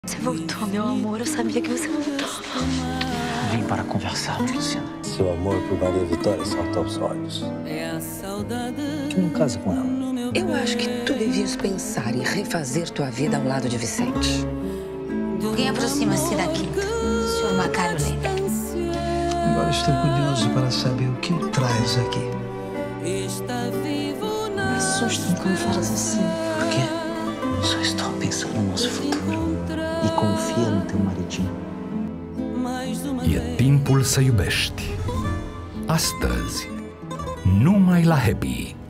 Você voltou, meu amor. Eu sabia que você voltou. Vim para conversar, Luciana. Seu amor por Maria Vitória salta aos olhos. Que não casa com ela. Eu acho que tu devias pensar em refazer tua vida ao lado de Vicente. Quem aproxima-se da quinta? Senhor Macário Leme. Agora estou curioso para saber o que o traz aqui. Me assustam quando falas assim. Por quê? Só estou pensando no nosso futuro. E confia no teu maridinho. E timpul să iubești. Astăzi, numai la Happy.